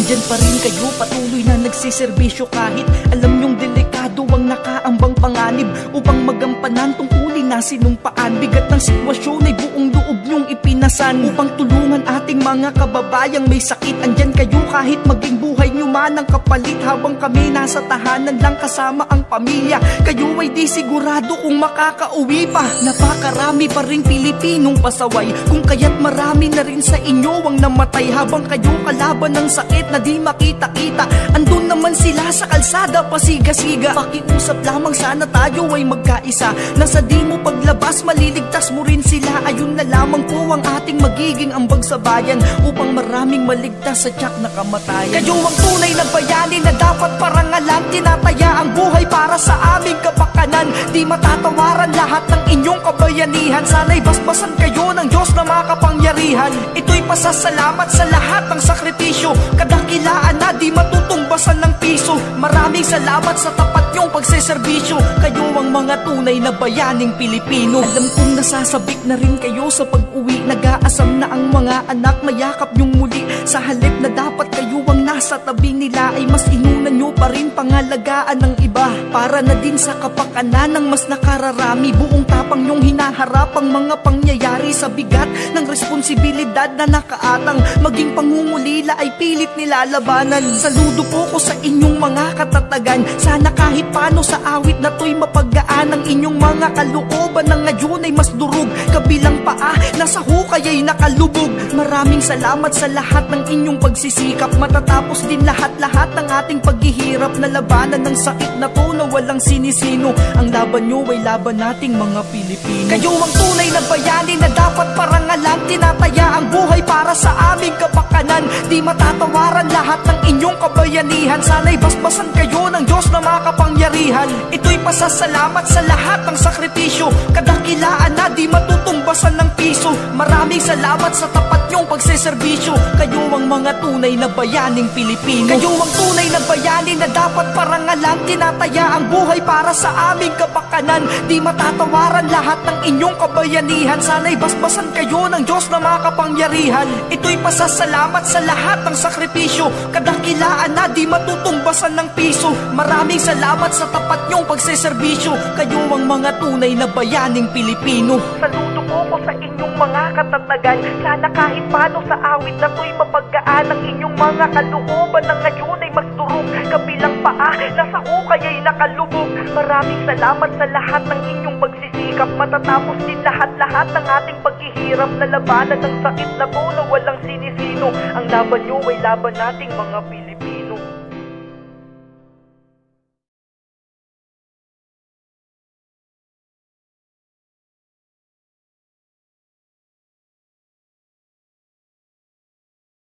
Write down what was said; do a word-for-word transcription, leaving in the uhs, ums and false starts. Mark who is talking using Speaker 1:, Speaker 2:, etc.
Speaker 1: Andyan pa rin kayo, patuloy na nagsiservisyo kahit alam nyong delikado ang nakaambang panganib, upang magampanan tungkulin na sinumpaan. Bigat ng sitwasyon ay buong loob nyong ipinasan, upang tulungan ating mga kababayang may sakit. Andyan kayo kahit maging buhay nyo man ang kapalit, habang kami nasa tahanan lang kasama ang pamilya. Kayo ay di sigurado kung makakauwi pa. Napakarami pa ring Pilipinong pasaway, kung kaya't marami na rin sa inyo ang namatay, habang kayo kalaban ng sakit na di makita-kita. Andun naman sila sa kalsada pasiga-siga. Pakiusap lamang sana tayo ay magkaisa, nasa di mo paglabas maliligtas mo rin sila. Ayun na lamang po ang ating magiging ambag sa bayan, upang maraming maligtas sa tiyak na kamatayan. Kayo ang tunay na bayani na dapat parangalan, tinataya ang buhay para sa aming kapakanan. Di matatawaran lahat ng inyong kabayanihan, sana'y basbasan kayo ng Diyos na makapangyarihan. Ito'y pasasalamat sa lahat ng sakripisyo, kadakilaan na di matutumbasan ng piso. Maraming salamat sa tapat nyong pagseserbisyo, kayo ang mga tunay na bayaning Pilipino. Alam kong nasasabik na rin kayo sa pag-uwi, nag-aasam na ang mga anak, mayakap nyong muli. Sa halip na dapat kayo ang nasa tabi nila, ay mas inunan nyo pa rin pangalagaan ng iba, para na din sa kapakanan ng mas nakararami. Buong tapang nyong hinaharap ang mga pangyayari, sa bigat ng responsibilidad na nakaatang. Maging pangungulila ay pilit nilalabanan. Saludo po ko sa inyong mga katatagan, sana kahit paano sa awit na to'y mapaggaan. Ang inyong mga kalooban ng ngayon ay mas durug, kabilang paa nasa hukay ay nakalubog. Maraming salamat sa lahat ng inyong pagsisikap, matatapos din lahat-lahat ng ating paghihirap na labanan ng sakit na to na walang sinisino. Ang laban nyo ay laban nating mga Pilipino. Kayo ang tunay na bayani na dapat parangalan, tinataya ang buhay para sa aming kapakanan. Di matatawaran lahat ng inyong kabayanihan, sana'y basbasan kayo ng Diyos na makapangyarihan. Ito'y pasasalamat sa lahat ng sakripisyo, kadakilaan na di matutumbasan ng piso. Maraming salamat sa tapat nyong pagseserbisyo, kayo ang mga tunay na bayaning Pilipino. Kayo ang tunay na bayani na dapat parangalan, tinataya ang buhay para sa aming kapakanan. Di matatawaran lahat ng inyong kabayanihan, sana'y basbasan kayo ng Diyos na makapangyarihan. Ito'y pasasalamat sa lahat ng sakripisyo, kadakilaan na di matutumbasan ng piso. Maraming salamat sa tapat nyong pagseserbisyo, kayo ang mga tunay na bayaning Pilipino. Saludo po ko sa inyong mga katatagan, sana kahit paano sa awit na to'y mapaggaan. Ang inyong mga kalooban ng ngayon ay mas durog, kabilang paa nasa hukay ay nakalubog. Maraming salamat sa lahat ng inyong pagsisikap, matatapos din lahat-lahat ng ating paghihirap na labanan ng sakit na to na walang sinisino. Ang laban nyo ay laban nating mga Pilipino.